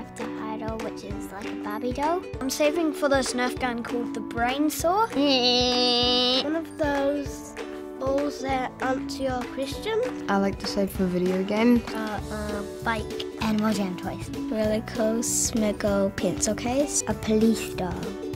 character idol, which is like a Barbie doll. I'm saving for this Nerf gun called the Brain Saw. One of those balls that aren't your Christian. I like to save for video games. Bike. Animal Jam toys. Really cool Smiggle pencil case. A police doll.